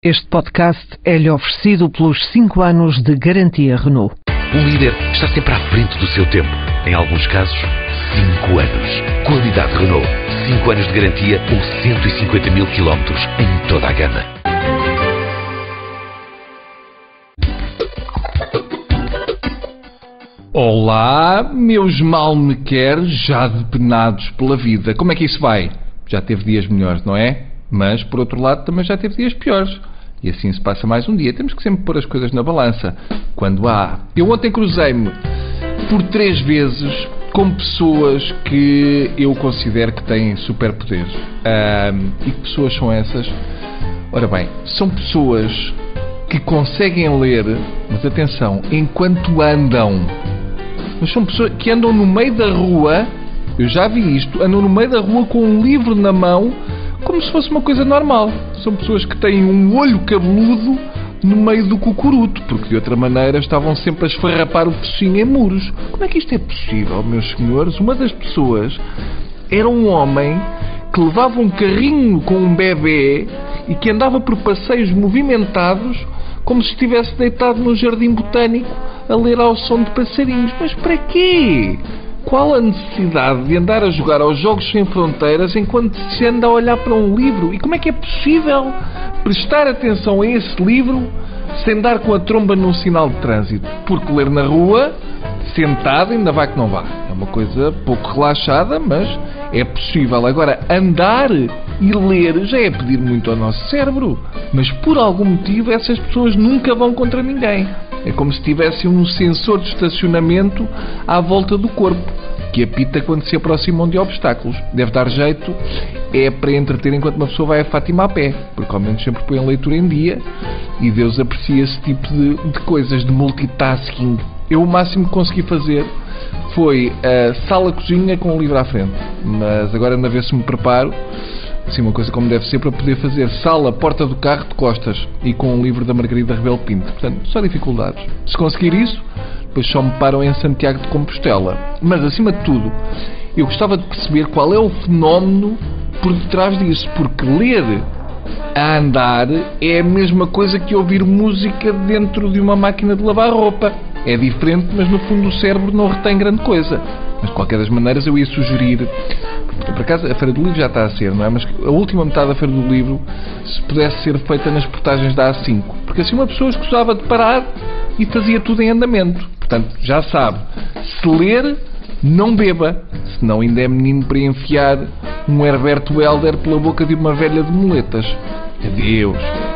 Este podcast é-lhe oferecido pelos 5 anos de garantia Renault. Um líder está sempre à frente do seu tempo. Em alguns casos, 5 anos. Qualidade Renault. 5 anos de garantia ou 150 mil quilómetros em toda a gama. Olá, meus mal-me-queres já depenados pela vida. Como é que isso vai? Já teve dias melhores, não é? Mas, por outro lado, também já teve dias piores. E assim se passa mais um dia. Temos que sempre pôr as coisas na balança. Quando há... Eu ontem cruzei-me por 3 vezes com pessoas que eu considero que têm superpoderes. E que pessoas são essas? Ora bem, são pessoas que conseguem ler, mas atenção, enquanto andam. Mas são pessoas que andam no meio da rua, eu já vi isto, andam no meio da rua com um livro na mão, como se fosse uma coisa normal. São pessoas que têm um olho cabeludo no meio do cucuruto, porque de outra maneira estavam sempre a esfarrapar o focinho em muros. Como é que isto é possível, meus senhores? Uma das pessoas era um homem que levava um carrinho com um bebê e que andava por passeios movimentados como se estivesse deitado no jardim botânico a ler ao som de passarinhos. Mas para quê? Qual a necessidade de andar a jogar aos Jogos Sem Fronteiras enquanto se anda a olhar para um livro? E como é que é possível prestar atenção a esse livro sem dar com a tromba num sinal de trânsito? Porque ler na rua, sentado, ainda vai que não vá. É uma coisa pouco relaxada, mas é possível. Agora, andar e ler já é pedir muito ao nosso cérebro. Mas por algum motivo essas pessoas nunca vão contra ninguém. É como se tivessem um sensor de estacionamento à volta do corpo, que apita quando se aproximam de obstáculos. Deve dar jeito, é para entreter enquanto uma pessoa vai a Fátima a pé, porque ao menos sempre põe a leitura em dia e Deus aprecia esse tipo de coisas, de multitasking. Eu o máximo que consegui fazer foi a sala-cozinha com o livro à frente, mas agora ando a ver se me preparo, assim uma coisa como deve ser, para poder fazer sala, porta do carro de costas e com um livro da Margarida Rebelo Pinto. Portanto, só dificuldades. Se conseguir isso, depois só me param em Santiago de Compostela. Mas, acima de tudo, eu gostava de perceber qual é o fenómeno por detrás disso, porque ler a andar é a mesma coisa que ouvir música dentro de uma máquina de lavar roupa. É diferente, mas no fundo o cérebro não retém grande coisa. Mas de qualquer das maneiras eu ia sugerir, por acaso a Feira do Livro já está a ser, não é? Mas a última metade da Feira do Livro, se pudesse ser feita nas portagens da A5, porque assim uma pessoa escusava de parar e fazia tudo em andamento. Portanto, já sabe, se ler, não beba, senão ainda é menino para enfiar um Herberto Helder pela boca de uma velha de muletas. Adeus.